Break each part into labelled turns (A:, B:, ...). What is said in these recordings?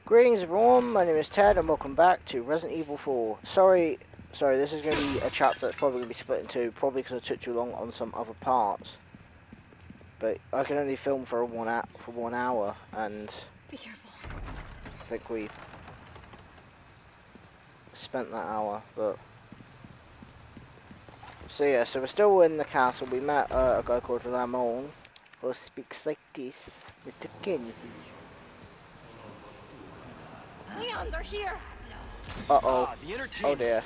A: Greetings everyone, my name is Ted and welcome back to Resident Evil 4. Sorry, this is going to be a chapter that's probably going to be split in two, probably because I took too long on some other parts. But I can only film for 1 hour, and
B: Be careful.
A: I think we spent that hour, but... So yeah, so we're still in the castle. We met a guy called Ramon, who speaks like this, Mr. Kennedy.
B: Leon, they're here!
A: Uh-oh.
C: The inner
A: Oh dear.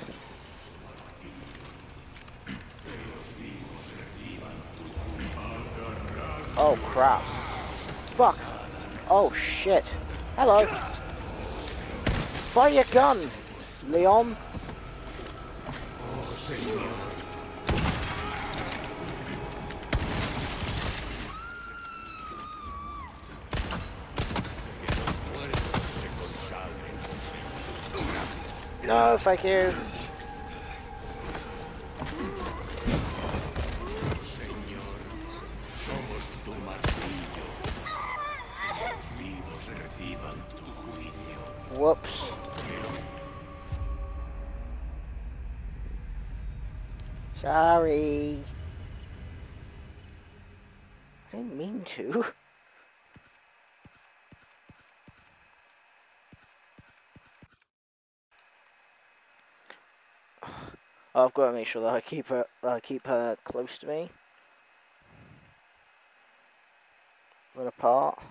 A: Oh crap. Fuck. Oh shit. Hello. Fire your gun, Leon. No, thank you. Whoops. Sorry. I didn't mean to. I've got to make sure that I keep her close to me. Not apart.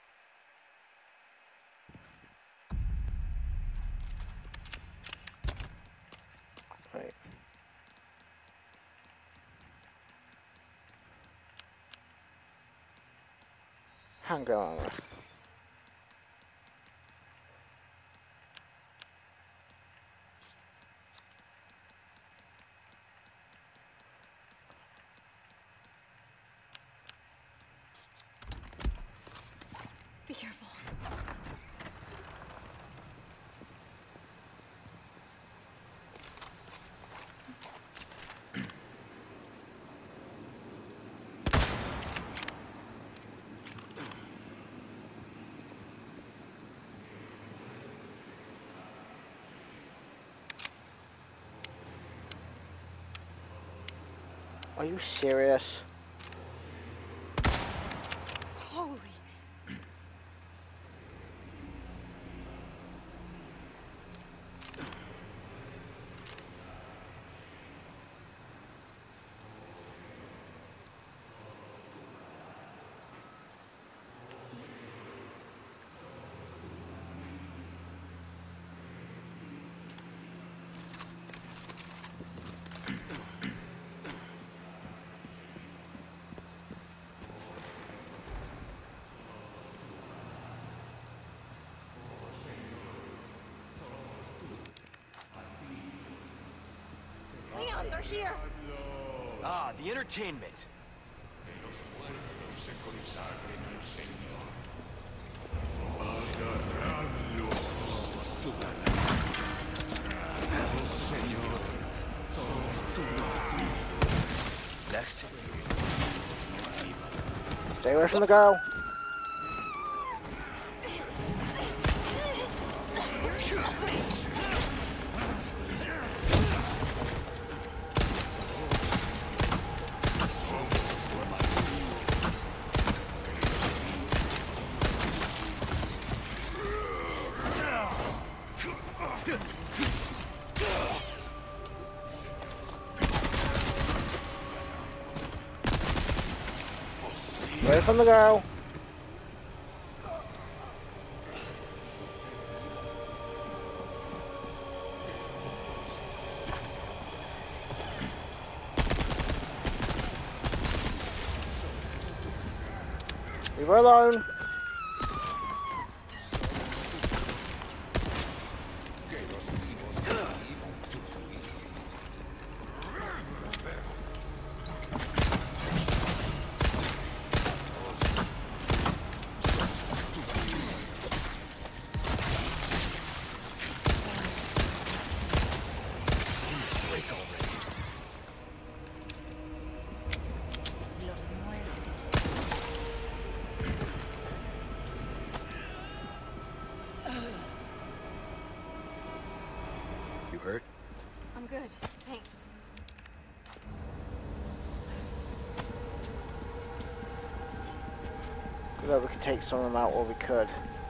A: Right. Hang on.
B: Be careful.
A: Are you serious?
B: Holy... Leon, they're here!
C: The entertainment. Next.
A: Stay away from the girl. Away from the girl. Leave her alone.
B: good. Thanks.
A: Good that we could take some of them out while we could.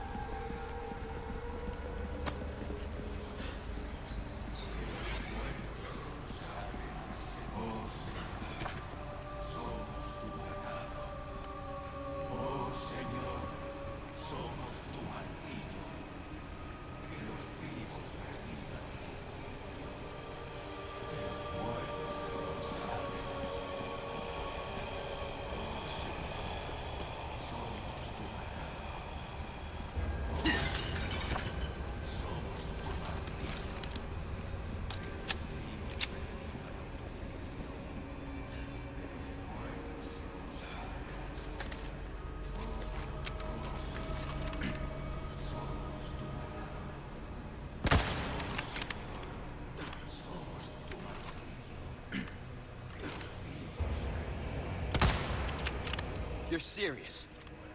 C: You're serious?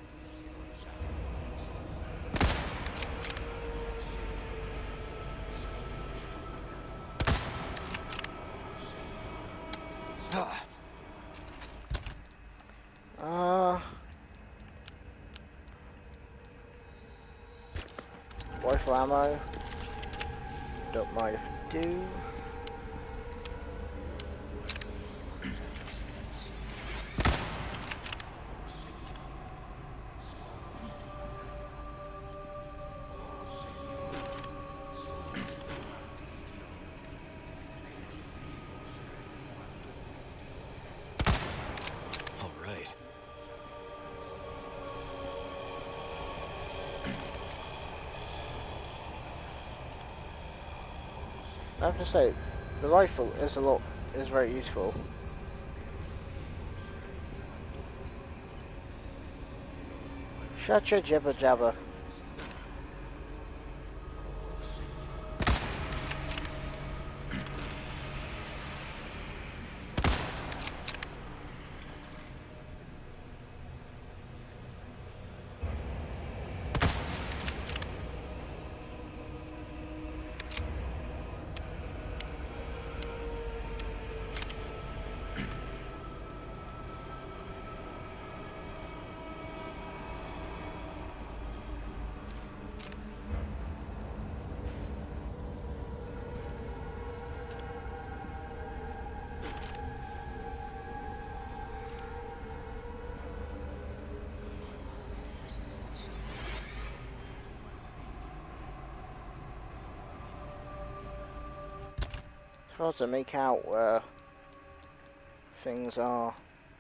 A: Rifle ammo. Don't mind if I do.
C: All right.
A: I have to say, the rifle is very useful. Shut your jibber jabber. It's hard to make out where things are.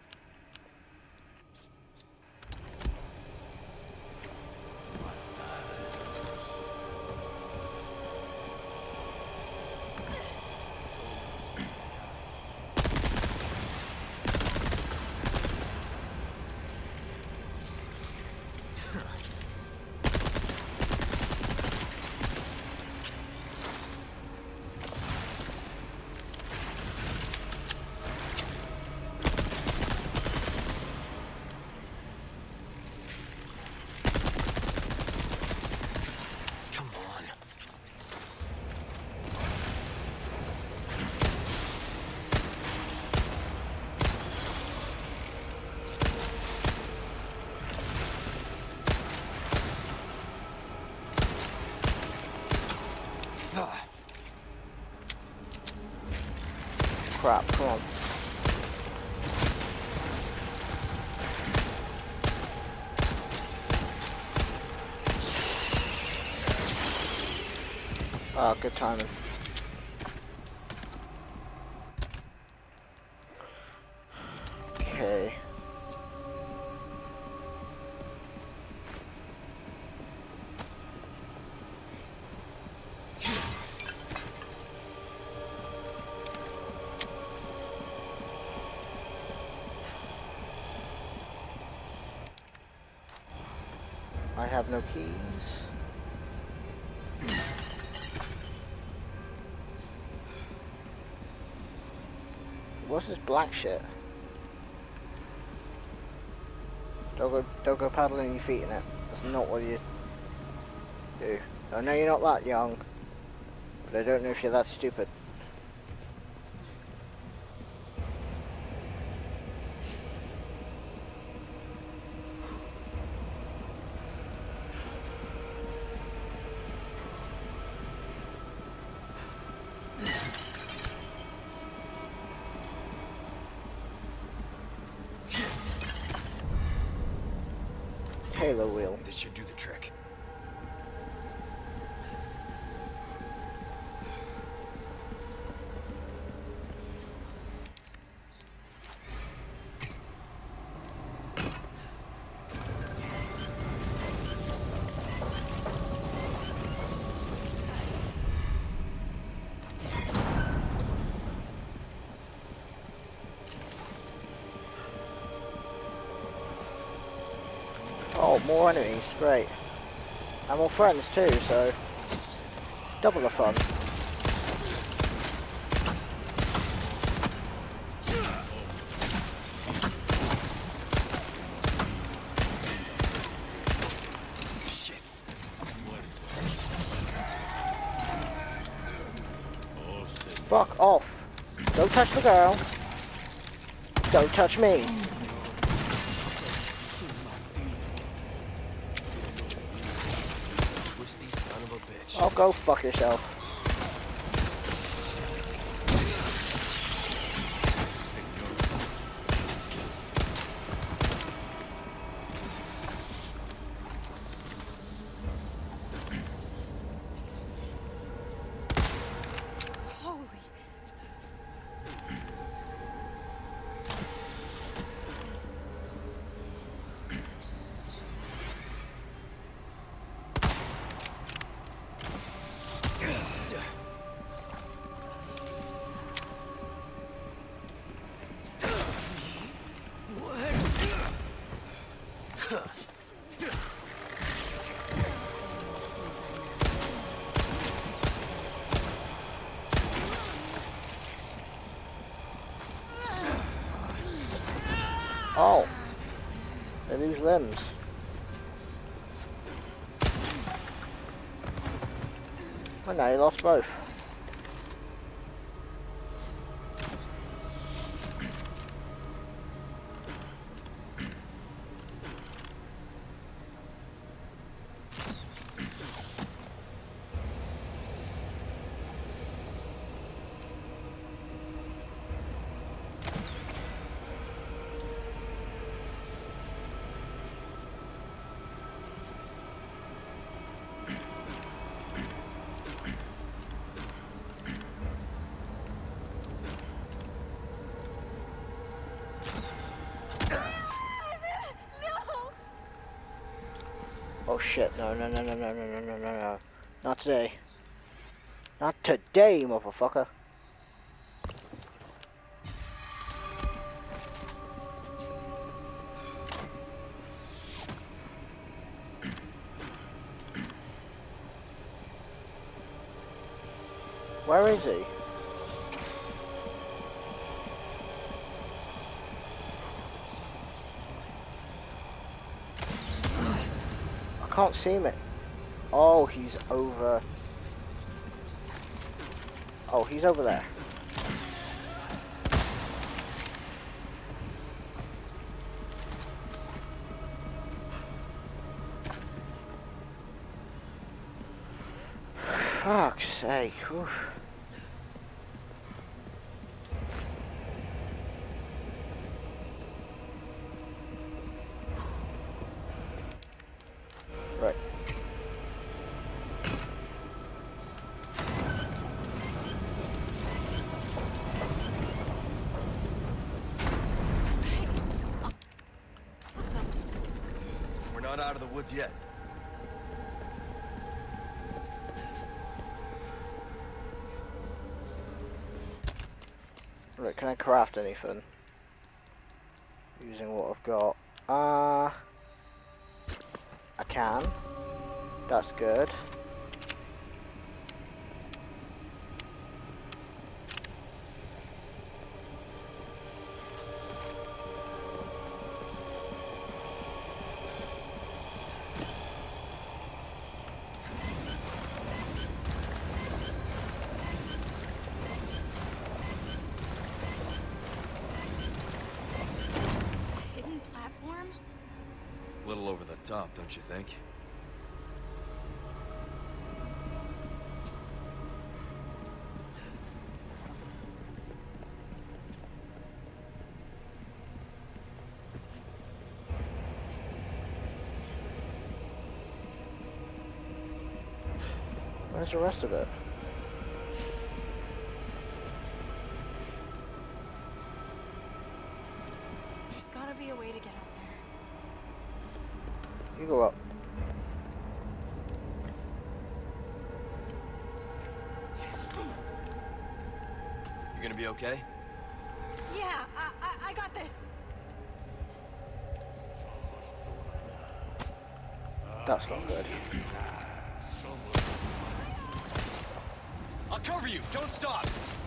C: Come on.
A: Crap, come on. Ah, good timing. Okay. I have no keys. What's this black shit? Don't go paddling your feet in it. That's not what you do. I know you're not that young, but I don't know if you're that stupid. halo wheel.
C: This should do the trick.
A: Oh, more enemies, great. And more friends too, so double the fun.
C: Shit.
A: Fuck off. Don't touch the girl. Don't touch me.
C: Twisty son of a bitch.
A: Oh, go fuck yourself.
B: Holy.
A: Oh. They lose limbs. Oh no, you lost both.
B: No!
A: Oh shit, no, no, no, no, no, no, no, no, no, no. Not today. Not today, motherfucker. Where is he? I can't see him. Oh, he's over. Oh, he's over there. Fuck's sake. Oof. Right.
D: We're not out of the woods yet.
A: Right, can I craft anything? Using what I've got. I can. That's good.
B: Hidden platform?
D: A little over the top, don't you think?
A: Where's the rest of it?
B: There's gotta be a way to get up there.
A: You go up.
D: You gonna be okay?
B: Yeah, I got this.
A: That's not good.
D: I'll cover you. Don't stop.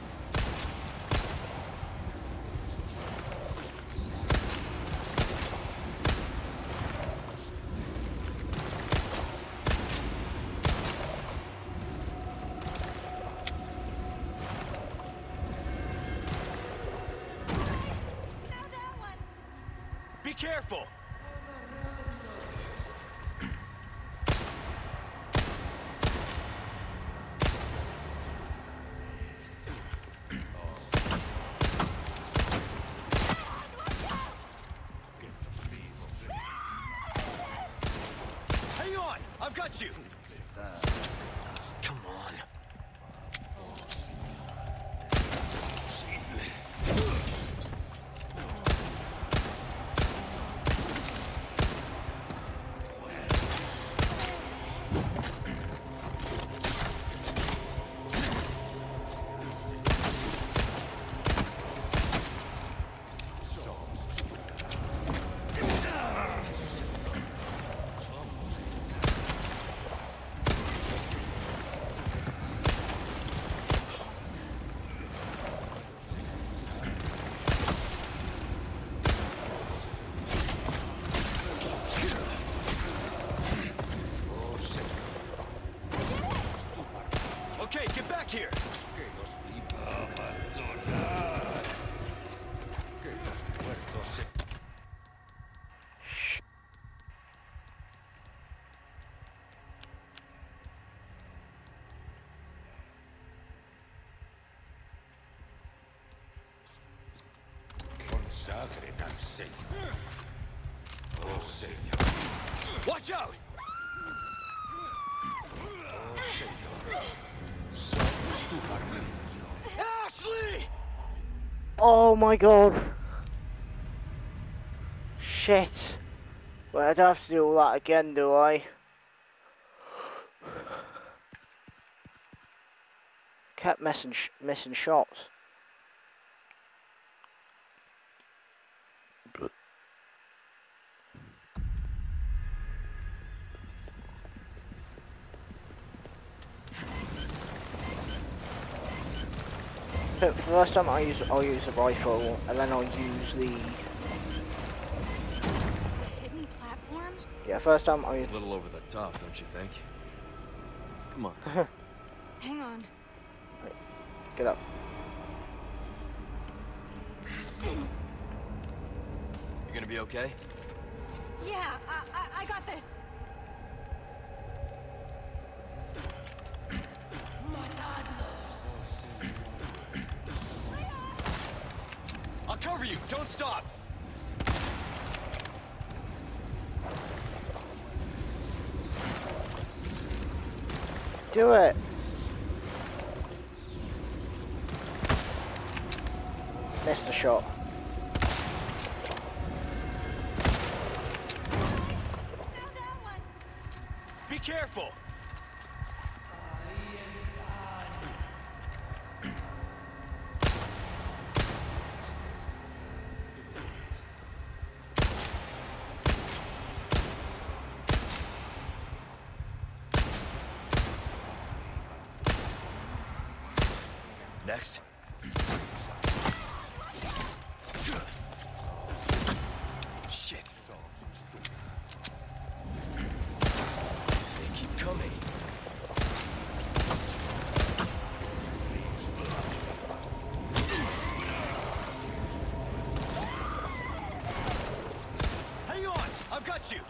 B: Now that one.
D: Be careful. Hang on. I've got you. Come on. Okay, get back here.
E: Consagren al Señor. Oh, Señor.
D: Watch out!
E: Oh, Señor. Somos tu barrio.
D: Ashley!
A: Oh my god. Shit. Well, I'd have to do all that again, do I? Kept missing shots. So first time I'll use the rifle, and then I'll use the
B: Hidden platform?
A: first time I'll use
D: A little over the top, don't you think? Come on.
B: Hang on.
A: get up.
D: You gonna be okay?
B: Yeah, I got this.
D: I'll cover you. Don't stop.
A: Do it. Missed the shot.
B: Now that one.
D: Be careful. Next. Shit. They keep coming. Hang on! I've got you!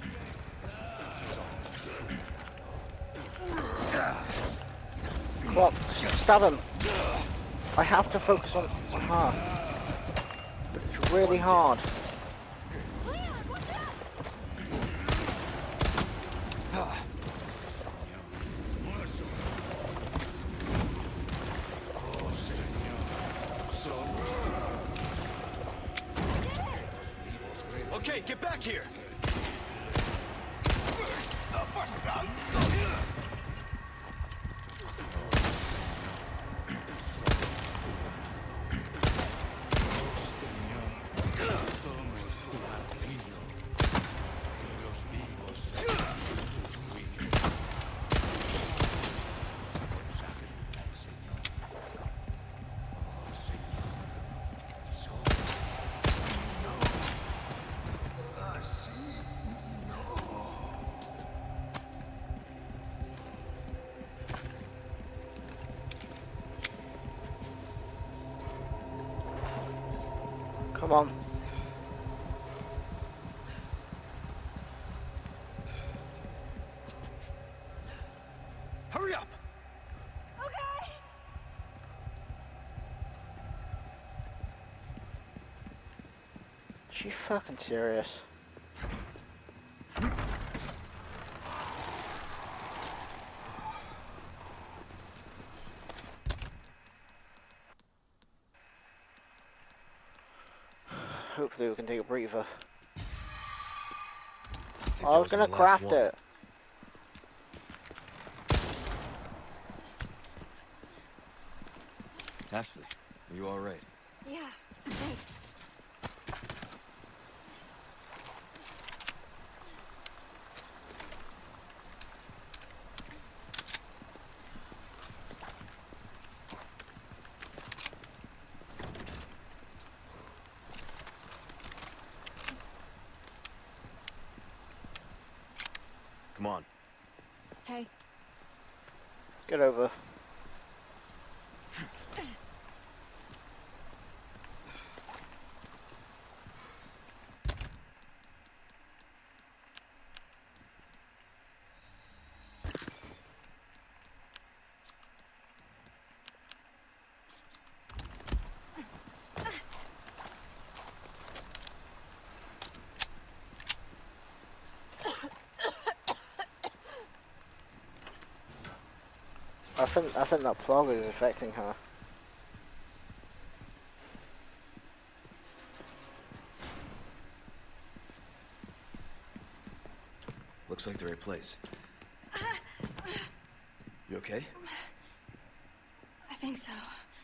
A: Come on, stab him. I have to focus on her. But it's really hard.
B: Leon, watch out!
C: Hey, get back here!
A: Come on.
C: Hurry up!
B: Okay.
A: She fucking serious. Hopefully we can take a breather. I was gonna craft it.
C: Ashley, are you alright?
B: Yeah, thanks.
C: Come on.
B: Hey.
A: Get over. I think that plug is affecting her.
C: Looks like the right place. You okay?
B: I think so.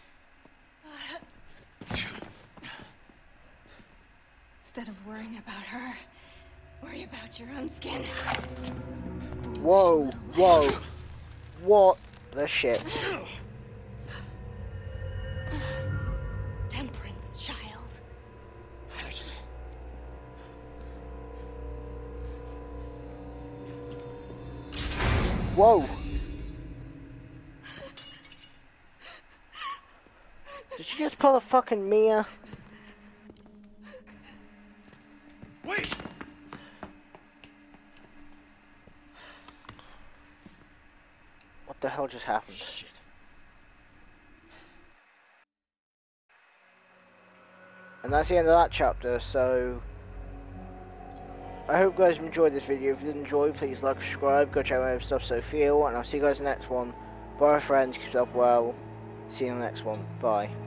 B: Instead of worrying about her, worry about your own skin.
A: Whoa, whoa. What the shit?
B: Temperance, child.
A: Whoa. Did you just pull a fucking Mia?
C: Wait!
A: What the hell just happened?
C: Shit.
A: And that's the end of that chapter, so I hope you guys enjoyed this video. If you did enjoy, please like and subscribe, go check out my other stuff so feel, and I'll see you guys in the next one. Bye friends, keep yourself well, see you in the next one, bye.